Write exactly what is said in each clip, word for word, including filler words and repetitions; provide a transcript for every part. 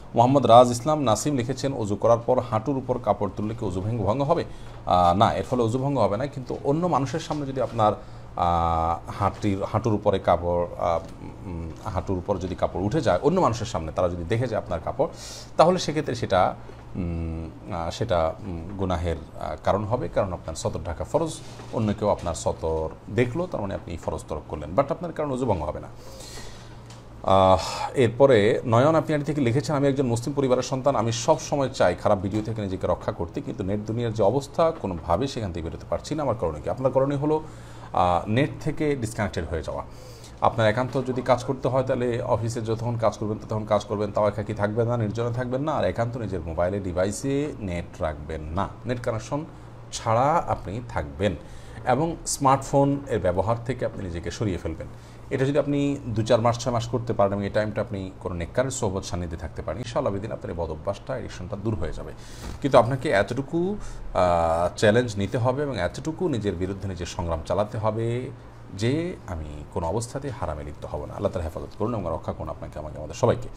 মোহাম্মদ রাজ ইসলাম নাসিম লিখেছেন অজু করার পর হাঁটুর উপর কাপড় তুললে কি অজু ভঙ্গ ভঙ্গ হবে? না, এর ফলে অজু ভঙ্গ হবে না, কিন্তু অন্য মানুষের সামনে যদি আপনার হাঁটির হাঁটুর উপরে কাপড় হাঁটুর উপর যদি কাপড় উঠে যায় অন্য মানুষের সামনে, তারা যদি দেখে যায় আপনার কাপড়, তাহলে সেক্ষেত্রে সেটা সেটা গুনাহের কারণ হবে, কারণ আপনার সতর ঢাকা ফরজ, অন্য কেউ আপনার সতর দেখলো, তার মানে আপনি ফরজ তরক করলেন, বাট আপনার কারণ অজু ভঙ্গ হবে না। এরপরে নয়ন আপনি আড়ি থেকে লিখেছেন, আমি একজন মুসলিম পরিবারের সন্তান, আমি সব সময় চাই খারাপ ভিডিও থেকে নিজেকে রক্ষা করতে, কিন্তু নেট দুনিয়ার যে অবস্থা কোনোভাবে সেখান থেকে বেরোতে পারছি না, আমার করণীয় কি? আপনার করণীয় হলো নেট থেকে ডিসকানেক্টেড হয়ে যাওয়া। আপনার একান্ত যদি কাজ করতে হয় তাহলে অফিসে যতক্ষণ কাজ করবেন ততক্ষণ কাজ করবেন, তাও একাকি থাকবেন না, নির্জনে থাকবেন না, আর একান্ত নিজের মোবাইলে ডিভাইসে নেট রাখবেন না, নেট কানেকশন ছাড়া আপনি থাকবেন, এবং স্মার্টফোন এর ব্যবহার থেকে আপনি নিজেকে সরিয়ে ফেলবেন। এটা যদি আপনি দু চার মাস ছয় মাস করতে পারেন এবং এই টাইমটা আপনি কোনো নেককারের সোহবত সান্নিধ্যে থাকতে পারেন, ইনশাআল্লাহ দিন আপনার এই বদ অভ্যাসটা এডিকশনটা দূর হয়ে যাবে। কিন্তু আপনাকে এতটুকু চ্যালেঞ্জ নিতে হবে এবং এতটুকু নিজের বিরুদ্ধে নিজের সংগ্রাম চালাতে হবে যে আমি কোনো অবস্থাতেই হারামে লিপ্ত হব না। আল্লাহ তাআলা হেফাজত করুন এবং রক্ষা করুন আপনাকে, আমাকে, আমাদের সবাইকে।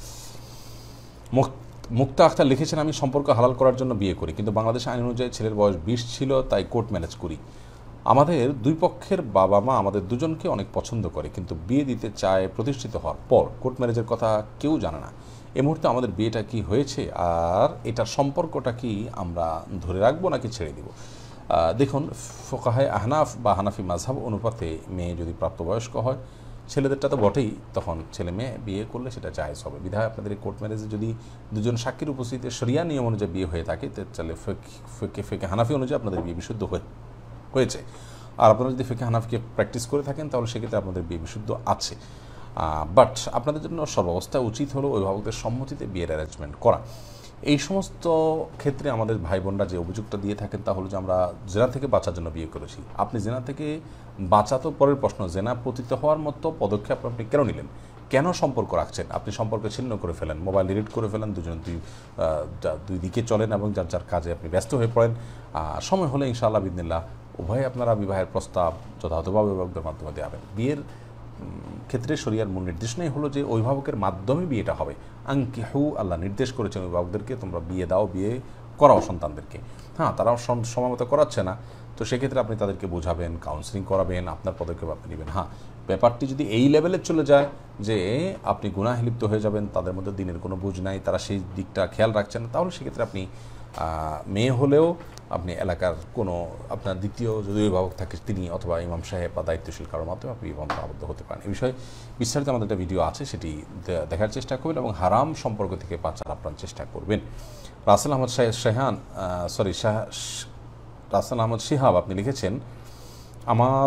মুক্তা আখতার লিখেছেন, আমি সম্পর্ক হালাল করার জন্য বিয়ে করি, কিন্তু বাংলাদেশ আইন অনুযায়ী ছেলের বয়স বিশ ছিল, তাই কোর্ট ম্যারেজ করি। আমাদের দুই পক্ষের বাবা মা আমাদের দুজনকে অনেক পছন্দ করে, কিন্তু বিয়ে দিতে চায় প্রতিষ্ঠিত হওয়ার পর। কোর্ট ম্যারেজের কথা কেউ জানে না। এই মুহূর্তে আমাদের বিয়েটা কি হয়েছে আর এটার সম্পর্কটা কি আমরা ধরে রাখবো নাকি ছেড়ে দিব? দেখুন, ফোকাহে আহনাফ বা হানাফি মাযহাব অনুপাতে মেয়ে যদি প্রাপ্তবয়স্ক হয়, ছেলেদেরটা তো বটেই, তখন ছেলে মেয়ে বিয়ে করলে সেটা জায়েজ হবে। বিধায় আপনাদের এই কোর্ট ম্যারেজে যদি দুজন সাক্ষীর উপস্থিতিতে শরিয়া নিয়ম অনুযায়ী বিয়ে হয়ে থাকে, তাহলে ফেকে ফেকে হানাফি অনুযায়ী আপনাদের বিয়ে বিশুদ্ধ হয়ে হয়েছে। আর আপনারা যদি ফিকহে হানাফিকে প্র্যাকটিস করে থাকেন তাহলে সেক্ষেত্রে আপনাদের বিয়ে বিশুদ্ধ আছে। বাট আপনাদের জন্য সর্বাবস্থায় উচিত হলো অভিভাবকদের সম্মতিতে বিয়ের অ্যারেঞ্জমেন্ট করা। এই সমস্ত ক্ষেত্রে আমাদের ভাই বোনরা যে অভিযোগটা দিয়ে থাকেন তা হলো যে আমরা জেনা থেকে বাঁচার জন্য বিয়ে করেছি। আপনি জেনা থেকে বাঁচা তো পরের প্রশ্ন, জেনা পতিত হওয়ার মতো পদক্ষেপ আপনি কেন নিলেন? কেন সম্পর্ক রাখছেন? আপনি সম্পর্ক ছিন্ন করে ফেলেন, মোবাইল ডিলিট করে ফেলেন, দুজন দুই দুই দিকে চলেন এবং যার যার কাজে আপনি ব্যস্ত হয়ে পড়েন। সময় হলে ইনশাআল্লাহ বিদিনিল্লাহ উভয়ে আপনারা বিবাহের প্রস্তাব যথাযথভাবে অভিভাবকদের মাধ্যমে দেওয়াবেন। বিয়ের ক্ষেত্রে শরিয়ার মূল নির্দেশনাই হলো যে অভিভাবকের মাধ্যমে বিয়েটা হবে। আনকিহু, আল্লাহ নির্দেশ করেছেন অভিভাবকদেরকে তোমরা বিয়ে দাও, বিয়ে করাও সন্তানদেরকে। হ্যাঁ, তারাও সময় মতো করাচ্ছে না, তো সেক্ষেত্রে আপনি তাদেরকে বোঝাবেন, কাউন্সিলিং করাবেন, আপনার পদক্ষেপ আপনি নেবেন। হ্যাঁ, ব্যাপারটি যদি এই লেভেলে চলে যায় যে আপনি গুনাহে লিপ্ত হয়ে যাবেন, তাদের মধ্যে দিনের কোনো বুঝ নাই, তারা সেই দিকটা খেয়াল রাখছেন না, তাহলে সেক্ষেত্রে আপনি মেয়ে হলেও আপনি এলাকার কোনো আপনার দ্বিতীয় যদি অভিভাবক থাকে তিনি অথবা ইমাম সাহেব বা দায়িত্বশীল কারোর মাধ্যমে আপনি বিবাহ আবদ্ধ হতে পারেন। এই বিষয়ে বিস্তারিত আমাদের একটা ভিডিও আছে, সেটি দেখার চেষ্টা করবেন এবং হারাম সম্পর্ক থেকে বাঁচার আপনার চেষ্টা করবেন। রাসেল আহমদ শাহান সরি শাহ রাসেল আহমদ শিহাব আপনি লিখেছেন, আমার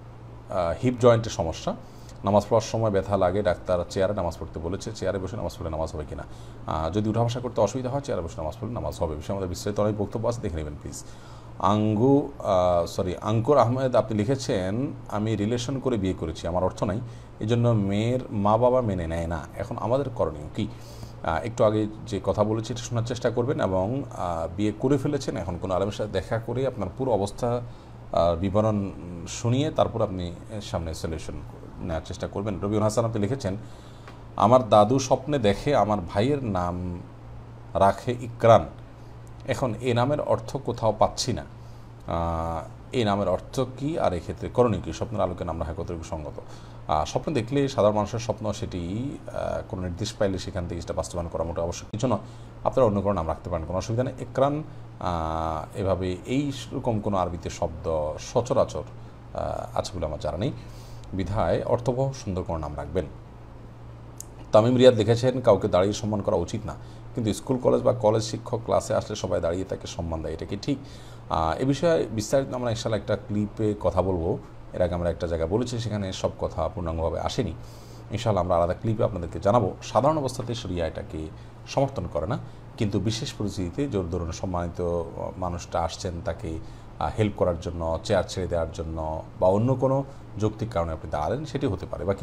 হিপ জয়েন্টের সমস্যা, নামাজ পড়ার সময় ব্যথা লাগে, ডাক্তার চেয়ারে নামাজ পড়তে বলেছে, চেয়ারে বসে নামাজ পড়লে নামাজ হবে কিনা? যদি উঠা বসা করতে অসুবিধা হয় চেয়ারে বসে নামাজ পড়লে নামাজ হবে। বিষয়ে আমাদের বিস্তারিত অনেক বক্তব্য আছে, দেখে নেবেন প্লিজ। আঙ্গু সরি আঙ্কুর আহমেদ আপনি লিখেছেন, আমি রিলেশন করে বিয়ে করেছি, আমার অর্থ নাই, এই জন্য মেয়ের মা বাবা মেনে নেয় না, এখন আমাদের করণীয় কি? একটু আগে যে কথা বলেছি এটা শোনার চেষ্টা করবেন এবং বিয়ে করে ফেলেছেন, এখন কোনো আলেমের সাথে দেখা করে আপনার পুরো অবস্থা বিবরণ শুনিয়ে তারপর আপনি সামনে সলিউশন নেওয়ার চেষ্টা করবেন। রবিউল হাসান আপনি লিখেছেন, আমার দাদু স্বপ্নে দেখে আমার ভাইয়ের নাম রাখে ইকরান, এখন এ নামের অর্থ কোথাও পাচ্ছি না, এই নামের অর্থ কি আর এক্ষেত্রে করণীয় কি? স্বপ্নের আলোকে নাম রাখা কতটুকু সঙ্গত? স্বপ্ন দেখলে সাধারণ মানুষের স্বপ্ন, সেটি কোনো নির্দেশ পাইলে সেখান থেকে সেটা বাস্তবায়ন করা মোটা অবশ্যই কিছু নয়, আপনারা অন্য কোনো নাম রাখতে পারেন, কোনো অসুবিধা নেই। ইকরান এভাবে এইরকম কোনো আরবিতে শব্দ সচরাচর আছে বলে আমার জানা নেই, বিধায় অর্থবহ সুন্দর কোনো নাম রাখবেন। তামিম রিয়াদ লিখেছেন, কাউকে দাঁড়িয়ে সম্মান করা উচিত না, কিন্তু স্কুল কলেজ বা কলেজ শিক্ষক ক্লাসে আসলে সবাই দাঁড়িয়ে তাকে সম্মান দেয়, এটা কি ঠিক? এ বিষয়ে বিস্তারিত আমরা ইনশাআল্লাহ একটা ক্লিপে কথা বলবো। এর আগে আমরা একটা জায়গায় বলেছি, সেখানে সব কথা পূর্ণাঙ্গভাবে আসেনি। ইনশাআল্লাহ আমরা আলাদা ক্লিপে আপনাদেরকে জানাবো। সাধারণ অবস্থাতে শরিয়া এটাকে সমর্থন করে না, কিন্তু বিশেষ পরিস্থিতিতে জোর ধরুন সম্মানিত মানুষটা আসছেন, তাকে হেল্প করার জন্য, চেয়ার ছেড়ে দেওয়ার জন্য বা অন্য কোনো যৌক্তিক কারণে আপনি দাঁড়ালেন, সেটি হতে পারে। বাকি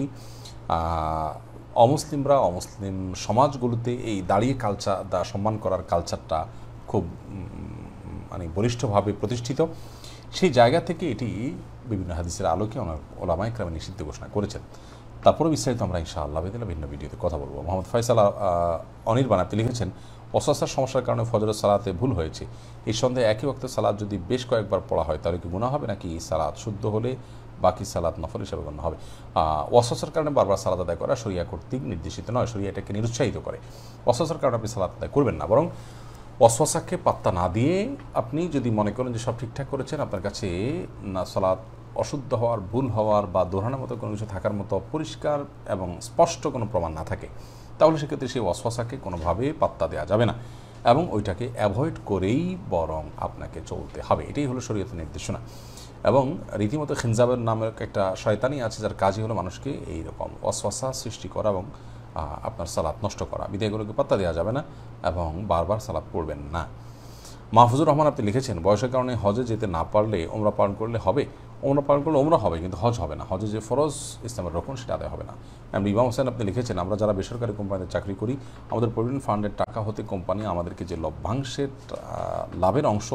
অমুসলিমরা অমুসলিম সমাজগুলোতে এই দাঁড়িয়ে কালচার দা সম্মান করার কালচারটা খুব মানে বলিষ্ঠভাবে প্রতিষ্ঠিত, সেই জায়গা থেকে এটি বিভিন্ন হাদিসের আলোকে ওলামা ইকরাম নিষিদ্ধ ঘোষণা করেছেন। তারপরে বিস্তারিত আমরা ইনশাআল্লাহ বেদিলা ভিন্ন ভিডিওতে কথা বলবো। মোহাম্মদ ফয়সাল অনির্বাণ আপনি লিখেছেন, ওয়াসওয়াসার সমস্যার কারণে ফজরের সালাতে ভুল হয়েছে, এই সন্দেহে একই ওয়াক্তে সালাত যদি বেশ কয়েকবার পড়া হয় তাহলে কি গুনাহ হবে, নাকি সালাত শুদ্ধ হলে বাকি সালাত নফল হিসেবে গণ্য হবে? ওয়াসওয়াসার কারণে বারবার সালাত আদায় করা শরিয়া কর্তৃক নির্দেশিত নয়, শরিয়া এটাকে নিরুৎসাহিত করে। ওয়াসওয়াসার কারণে আপনি সালাত আদায় করবেন না, বরং ওয়াসওয়াসাকে পাত্তা না দিয়ে আপনি যদি মনে করেন যে সব ঠিকঠাক করেছেন, আপনার কাছে না সালাত অশুদ্ধ হওয়ার, ভুল হওয়ার বা দোহরানোর মতো কোনো কিছু থাকার মতো পরিষ্কার এবং স্পষ্ট কোনো প্রমাণ না থাকে, তাহলে সেক্ষেত্রে সেই ওয়াসওয়াসাকে কোনোভাবে পাত্তা দেওয়া যাবে না এবং ওইটাকে অ্যাভয়েড করেই বরং আপনাকে চলতে হবে। এটাই হলো শরীয়তের নির্দেশনা। এবং রীতিমতো খিনজাবের নামের একটা শয়তানি আছে যার কাজই হলো মানুষকে এইরকম ওয়াসওয়াসা সৃষ্টি করা এবং আপনার সালাত নষ্ট করা। বিধায়গুলোকে পাত্তা দেওয়া যাবে না এবং বারবার সালাত পড়বেন না। মাহফুজুর রহমান আপনি লিখেছেন, বয়সের কারণে হজে যেতে না পারলে ওমরা পালন করলে হবে? ওমরা পালন করলে ওমরা হবে, কিন্তু হজ হবে না। হজে যে ফরজ ইসলামের রকম সেটা আদায় হবে না। এমনি ইমাম হোসেন আপনি লিখেছেন, আমরা যারা বেসরকারি কোম্পানিতে চাকরি করি, আমাদের প্রভিডেন্ট ফান্ডের টাকা হতে কোম্পানি আমাদেরকে যে লভ্যাংশের লাভের অংশ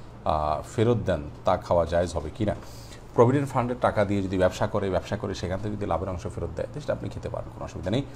ফেরত দেন তা খাওয়া জায়েজ হবে কি না? প্রভিডেন্ট ফান্ডের টাকা দিয়ে যদি ব্যবসা করে ব্যবসা করে সেখান থেকে যদি লাভের অংশ ফেরত দেয় সেটা আপনি খেতে পারেন, কোনো অসুবিধা নেই।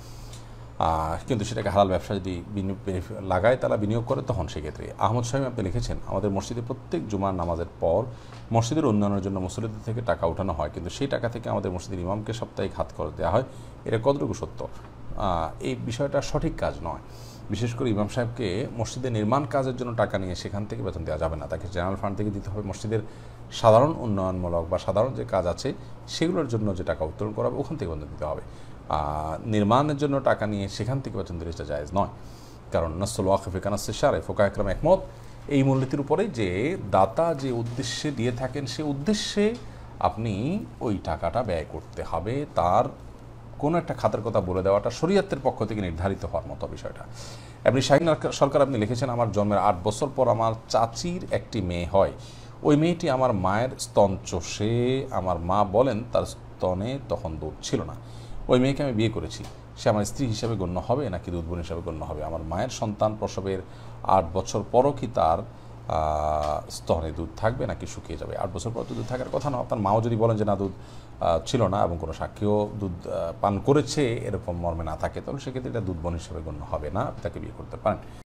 কিন্তু সেটাকে হালাল ব্যবসা যদি লাগায় তারা বিনিয়োগ করে তখন সেক্ষেত্রে। আহমদ সাহেব আপনি লিখেছেন, আমাদের মসজিদে প্রত্যেক জুমার নামাজের পর মসজিদের উন্নয়নের জন্য মুসল্লিদের থেকে টাকা উঠানো হয়, কিন্তু সেই টাকা থেকে আমাদের মসজিদের ইমামকে সাপ্তাহিক হাত খরচ দেওয়া হয়, এটা কতটুকু সত্য? এই বিষয়টা সঠিক কাজ নয়। বিশেষ করে ইমাম সাহেবকে মসজিদের নির্মাণ কাজের জন্য টাকা নিয়ে সেখান থেকে বেতন দেওয়া যাবে না, তাকে জেনারেল ফান্ড থেকে দিতে হবে। মসজিদের সাধারণ উন্নয়নমূলক বা সাধারণ যে কাজ আছে সেগুলোর জন্য যে টাকা উত্তোলন করা হবে ওখান থেকে বেতন দিতে হবে। নির্মাণের জন্য টাকা নিয়ে সেখান থেকে বেতন দিলে সেটা জায়েজ নয়, কারণ নাসুল ওয়াকিফে কানাসে সারে ফোকা একরাম একমত এই মূলনীতির উপরে যে দাতা যে উদ্দেশ্যে দিয়ে থাকেন সে উদ্দেশ্যে আপনি ওই টাকাটা ব্যয় করতে হবে, তার কোনো একটা খাতের কথা বলে দেওয়াটা শরীয়তের পক্ষ থেকে নির্ধারিত হওয়ার মতো বিষয়টা। এমনি শাহিন সরকার আপনি লিখেছেন, আমার জন্মের আট বছর পর আমার চাচির একটি মেয়ে হয়, ওই মেয়েটি আমার মায়ের স্তন চষে, আমার মা বলেন তার স্তনে তখন দুধ ছিল না, ওই মেয়েকে আমি বিয়ে করেছি, সে আমার স্ত্রী হিসেবে গণ্য হবে নাকি দুধ বোন হিসেবে গণ্য হবে? আমার মায়ের সন্তান প্রসবের আট বছর পরও কি তার স্তনে দুধ থাকবে নাকি শুকিয়ে যাবে? আট বছর পর তো দুধ থাকার কথা না। আপনার মাও যদি বলেন যে না দুধ ছিল না এবং কোনো সাক্ষীও দুধ পান করেছে এরকম মর্মে না থাকে, তাহলে সেক্ষেত্রে এটা দুধ বোন হিসেবে গণ্য হবে না, আপনি তাকে বিয়ে করতে পারেন।